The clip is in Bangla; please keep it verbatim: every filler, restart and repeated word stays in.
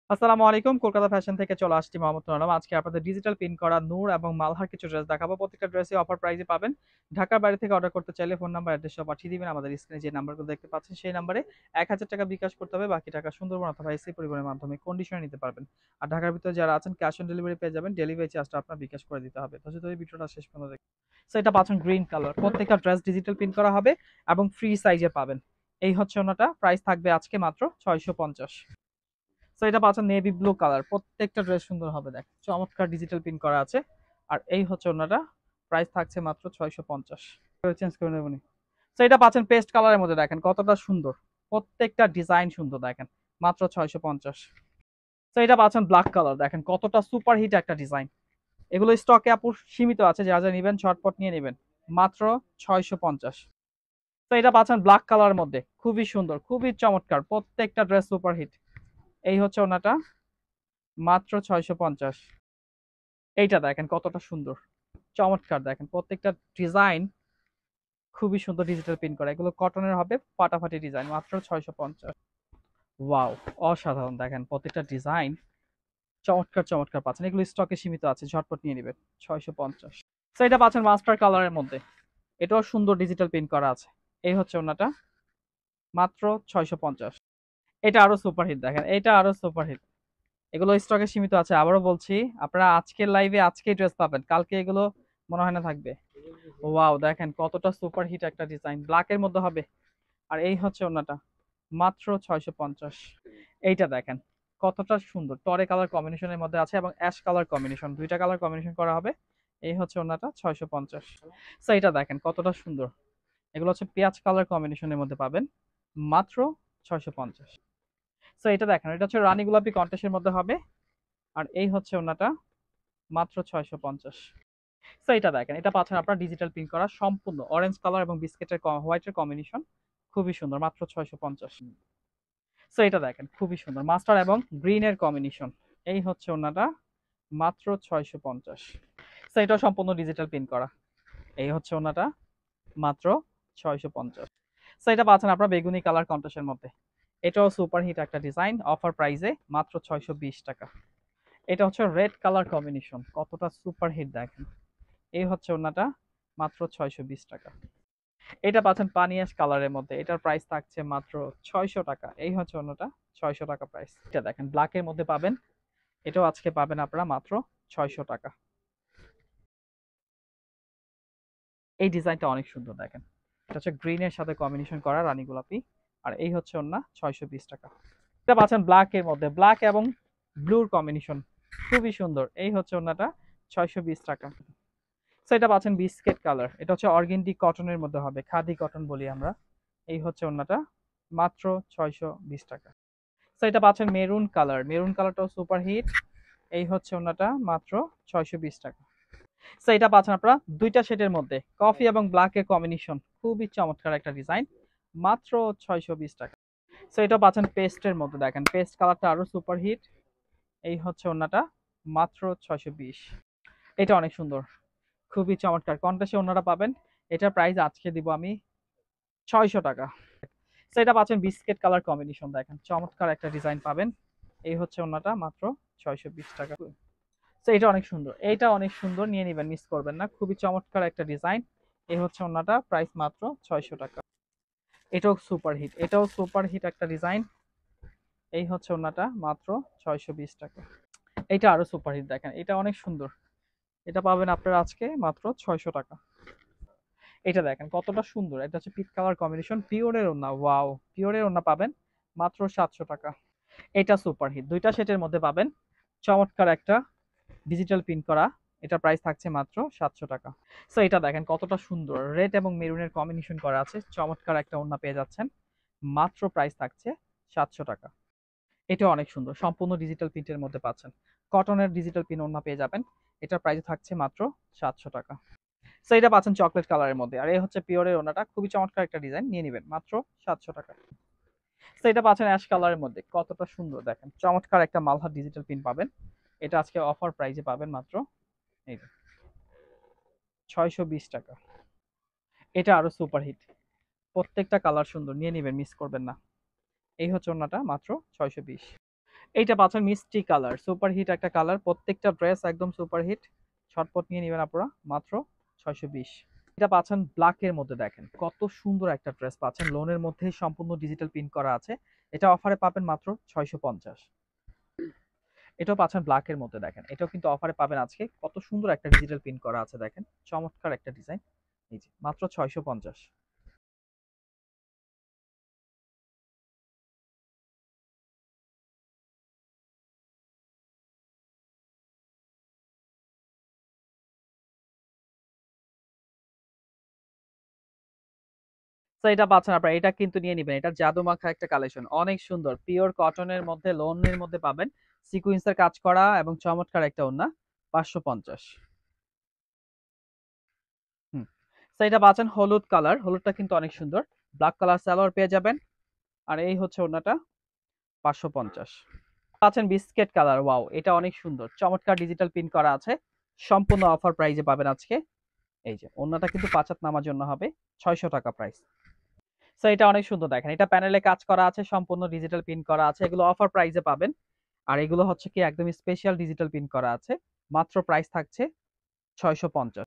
আসসালামু আলাইকুম। কলকাতা ফ্যাশন থেকে চলে আসছি মোহাম্মদ আলম। আজকে আপনাদের ডিজিটাল প্রিন্ট করা নূর এবং মালহার কিছু ড্রেস দেখাবো। প্রত্যেকটা ড্রেসই অফার প্রাইসে পাবেন। ঢাকার বাইরে থেকে অর্ডার করতে চাইলে ফোন নাম্বার অ্যাড্রেস সহ পাঠিয়ে দিবেন। আমাদের স্ক্রিনে যে নাম্বারগুলো দেখতে পাচ্ছেন সেই নাম্বারে এক হাজার টাকা বিকাশ করতে হবে, বাকি টাকা সুন্দরবন অথবা এসি পরিবহনের মাধ্যমে কন্ডিশনে নিতে পারবেন। আর ঢাকার ভিতরে যারা আছেন ক্যাশ অন ডেলিভারি পেয়ে যাবেন, ডেলিভারি চার্জটা আপনার বিকাশ করে দিতে হবে। তো যদি ভিডিওটা শেষ পর্যন্ত দেখুন। সো এটা পাচ্ছেন গ্রিন কালার, প্রত্যেকটা ড্রেস ডিজিটাল প্রিন্ট করা হবে এবং ফ্রি সাইজে পাবেন। এই হচ্ছে ওনাটা, প্রাইস থাকবে আজকে মাত্র ছয়শো পঞ্চাশ। সো এটা পাচ্ছেন নেভি ব্লু কালার, প্রত্যেকটা ড্রেস সুন্দর হবে, দেখ চমৎকার ডিজিটাল প্রিন্ট করা আছে। আর এই হচ্ছে ওনাটা, প্রাইস থাকছে মাত্র ছয়শো পঞ্চাশ। চেঞ্জ করে নেবেন। সো এটা পাচ্ছেন পেস্ট কালারের মধ্যে, দেখেন কতটা সুন্দর, প্রত্যেকটা ডিজাইন সুন্দর, দেখেন মাত্র ছয়শো পঞ্চাশ। তো এটা পাচ্ছেন ব্ল্যাক কালার, দেখেন কতটা সুপার হিট একটা ডিজাইন। এগুলো স্টকে আপুর সীমিত আছে, যা যা নেবেন ঝটপট নিয়ে নেবেন, মাত্র ছয়শো পঞ্চাশ। তো এটা পাচ্ছেন ব্ল্যাক কালারের মধ্যে, খুবই সুন্দর, খুবই চমৎকার, প্রত্যেকটা ড্রেস সুপার হিট। এই হচ্ছে ওনাটা, মাত্র ছয়শো পঞ্চাশ। এইটা দেখেন কতটা সুন্দর, চমৎকার, দেখেন প্রত্যেকটা ডিজাইন খুবই সুন্দর, ডিজিটাল প্রিন্ট করা, এগুলো কটনের হবে, ফাটাফাটি ডিজাইন, মাত্র ছয়শো পঞ্চাশ। ওয়াও, অসাধারণ, দেখেন প্রত্যেকটা ডিজাইন চমৎকার চমৎকার পাচ্ছেন। এগুলো স্টকে সীমিত আছে, ঝটপট নিয়ে নেবেন, ছয়শো পঞ্চাশ। তো এটা পাচ্ছেন মাস্টার কালারের মধ্যে, এটাও সুন্দর ডিজিটাল প্রিন্ট করা আছে। এই হচ্ছে ওনাটা, মাত্র ছয়শো পঞ্চাশ। এটা আরো সুপার হিট, দেখেন এটা আরো সুপার হিট। এগুলো স্টকে সীমিত আছে, আবারও বলছি, আপনারা আজকের লাইভে আজকেই ড্রেস পাবেন, কালকে এগুলো মনে হয় না থাকবে। ওয়াও, দেখেন কতটা সুপার হিট একটা ডিজাইন, ব্ল্যাক এর মধ্যে হবে। আর এই হচ্ছে ওনাটা, মাত্র ছয়শো পঞ্চাশ। এইটা দেখেন কতটা সুন্দর, টরে কালার কম্বিনেশনের মধ্যে আছে এবং অ্যাশ কালার কম্বিনেশন, দুইটা কালার কম্বিনেশন করা হবে। এই হচ্ছে ওনাটা, ছয়শো পঞ্চাশ। সো এটা দেখেন কতটা সুন্দর, এগুলো হচ্ছে পেঁয়াজ কালার কম্বিনেশনের মধ্যে পাবেন, মাত্র ছয়শো পঞ্চাশ। সো এটা দেখেন, এটা হচ্ছে রানী গোলাপি কন্টেস্টের মধ্যে হবে। আর এই হচ্ছে ওনাটা, মাত্র ছয়শো পঞ্চাশ। সো এটা দেখেন, এটা পাচ্ছেন আপনার ডিজিটাল প্রিন্ট করা, সম্পূর্ণ অরেঞ্জ কালার এবং বিস্কেটের হোয়াইটের কম্বিনেশন, খুবই সুন্দর, মাত্র ছয়শো পঞ্চাশ। সো এটা দেখেন খুবই সুন্দর, মাস্টার এবং গ্রিন এর কম্বিনেশন। এই হচ্ছে ওনাটা, মাত্র ছয়শো পঞ্চাশ। সো এটা সম্পূর্ণ ডিজিটাল প্রিন্ট করা। এই হচ্ছে ওনাটা, মাত্র ছয়শো পঞ্চাশ। সো এটা পাচ্ছেন আপনার বেগুনি কালার কন্ট্রাস্টের মধ্যে, এটাও সুপার হিট একটা ডিজাইন, অফার প্রাইসে মাত্র ছয়শো বিশ টাকা। এটা হচ্ছে রেড কালার কম্বিনেশন, কতটা সুপার হিট দেখেন। এই হচ্ছে ওনাটা, মাত্র ছয়শো বিশ টাকা। এটা পাচ্ছেন পানি অ্যাশ কালারের মধ্যে, এটার প্রাইস থাকছে মাত্র ছয়শো টাকা। এই হচ্ছে ওনাটা, ছয়শো টাকা প্রাইস। এটা দেখেন ব্ল্যাক এর মধ্যে পাবেন, এটাও আজকে পাবেন আপনারা মাত্র ছয়শো টাকা। এই ডিজাইনটা অনেক সুন্দর, দেখেন এটা হচ্ছে গ্রিন এর সাথে কম্বিনেশন করা রানী গোলাপি। আর এই হচ্ছে ওন্না, ছয়শো বিশ টাকা। এটা পাচ্ছেন ব্ল্যাক এর মধ্যে, ব্ল্যাক এবং ব্লুর কম্বিনেশন, খুবই সুন্দর। এই হচ্ছে ওন্নাটা, ছয়শো বিশ টাকা। সো এটা পাচ্ছেন বিস্কেট কালার, এটা হচ্ছে অর্গেন্ডি কটনের মধ্যে হবে, খাদি কটন বলি আমরা। এই হচ্ছে ওন্নাটা, মাত্র ছয়শো বিশ টাকা। সো এটা পাচ্ছেন মেরুন কালার, মেরুন কালারটাও সুপার হিট। এই হচ্ছে ওন্নাটা, মাত্র ছয়শো বিশ টাকা। সো এটা পাচ্ছেন আপনারা দুইটা শেডের মধ্যে, কফি এবং ব্ল্যাক এর কম্বিনেশন, খুবই চমৎকার একটা ডিজাইন, মাত্র ছয়শো বিশ টাকা। সো এটা পাচ্ছেন পেস্টের মধ্যে, দেখেন পেস্ট কালারটা আরো সুপার হিট। এই হচ্ছে ওন্নাটা, মাত্র ছয়শো বিশ। এটা অনেক সুন্দর, খুবই চমৎকার কন্ট্রাস্টে ওন্নাটা পাবেন। এটার প্রাইস আজকে দিব আমি ছয়শো টাকা। সো এটা পাচ্ছেন বিস্কেট কালার কম্বিনেশন, দেখেন চমৎকার একটা ডিজাইন পাবেন। এই হচ্ছে ওন্নাটা, মাত্র ছয়শো বিশ টাকা। তো এটা অনেক সুন্দর, এইটা অনেক সুন্দর, নিয়ে নিবেন, মিস করবেন না, খুবই চমৎকার একটা ডিজাইন। এই হচ্ছে ওন্নাটা, প্রাইস মাত্র ছয়শো টাকা। এটাও সুপার হিট, এটাও সুপার হিট একটা ডিজাইন। এই হচ্ছে ওন্নাটা, মাত্র ছয়শো বিশ টাকা। এটা আরো সুপার হিট, দেখেন এটা অনেক সুন্দর, এটা পাবেন আপনারা আজকে মাত্র ছয়শো টাকা। এটা দেখেন কতটা সুন্দর, এটা হচ্ছে পিট কালার কম্বিনেশন, পিওরের ওন্না, ওয়াও, পিওরের ওন্না পাবেন মাত্র সাতশো টাকা। এটা সুপার হিট, দুইটা সেটের মধ্যে পাবেন, চমৎকার একটা ডিজিটাল প্রিন্ট করা। এটা প্রাইস থাকছে মাত্র সাতশো টাকা। সো এটা দেখেন কতটা সুন্দর, রেড এবং মেরুনের কম্বিনেশন করা আছে, চমৎকার একটা ওড়না পেয়ে যাচ্ছেন, মাত্র প্রাইস থাকছে সাতশো টাকা। এটা অনেক সুন্দর, সম্পূর্ণ ডিজিটাল প্রিন্টের মধ্যে পাচ্ছেন, কটনের ডিজিটাল প্রিন্ট ওড়না পেয়ে যাবেন। এটার প্রাইস থাকছে মাত্র সাতশো টাকা। সো এটা পাচ্ছেন চকলেট কালারের মধ্যে, আর এই হচ্ছে পিওরের ওড়নাটা, খুবই চমৎকার একটা ডিজাইন, নিয়ে নেবেন মাত্র সাতশো টাকা। সো এটা পাচ্ছেন অ্যাশ কালারের মধ্যে, কতটা সুন্দর, দেখেন চমৎকার একটা মালহার ডিজিটাল প্রিন্ট পাবেন। এটা আজকে অফার প্রাইসে পাবেন মাত্র এই ছয়শো বিশ টাকা। এটা আরো সুপার হিট, প্রত্যেকটা কালার সুন্দর, নিয়ে নিবেন, মিস করবেন না। এই হচ্ছে ওন্নাটা, মাত্র ছয়শো বিশ। এইটা পাচ্ছেন মিষ্টি কালার, সুপার হিট একটা কালার, প্রত্যেকটা ড্রেস একদম সুপার হিট। ছটপট নিয়ে নেবেন আপনারা, মাত্র ছয়শো বিশ। এটা পাচ্ছেন ব্ল্যাক এর মধ্যে, দেখেন কত সুন্দর একটা ড্রেস পাচ্ছেন, লোনের মধ্যে সম্পূর্ণ ডিজিটাল প্রিন্ট করা আছে। এটা অফারে পাবেন মাত্র ছয়শো পঞ্চাশ। এটাও পাচ্ছেন ব্ল্যাক এর মধ্যে, দেখেন এটাও কিন্তু অফারে পাবেন আজকে। কত সুন্দর একটা ডিজিটাল প্রিন্ট করা আছে, দেখেন চমৎকার একটা ডিজাইন। এই যে মাত্র ছয়শো পঞ্চাশ। তো এটা পাচ্ছেন আপনারা, এটা কিন্তু নিয়ে নিবেন, এটা জাদু মাখা একটা কালেকশন, অনেক সুন্দর পিওর কটনের মধ্যে, লোনের মধ্যে পাবেন, সিকুয়েন্সের কাজ করা এবং চমৎকার একটা ওড়না। পাঁচশো পঞ্চাশ। হুম। তো এটা পাচ্ছেন হলুদ কালার, হলুদটা কিন্তু অনেক সুন্দর, ব্ল্যাক কালার সালোয়ার পেয়ে যাবেন। আর এই হচ্ছে ওড়নাটা, পাঁচশো পঞ্চাশ। পাচ্ছেন বিস্কেট কালার, ওয়াও এটা অনেক সুন্দর, চমৎকার ডিজিটাল প্রিন্ট করা আছে, সম্পূর্ণ অফার প্রাইজে পাবেন আজকে। এই যে ওড়নাটা কিন্তু পাঁচ হাত নামার জন্য হবে, ছয়শো টাকা প্রাইস। সো এটা অনেক সুন্দর, দেখেন এটা প্যানেলে কাজ করা আছে, সম্পূর্ণ ডিজিটাল প্রিন্ট করা আছে, এগুলো অফার প্রাইসে পাবেন। আর এগুলো হচ্ছে কি একদম স্পেশাল ডিজিটাল প্রিন্ট করা আছে, মাত্র প্রাইস থাকছে ছয়শো পঞ্চাশ।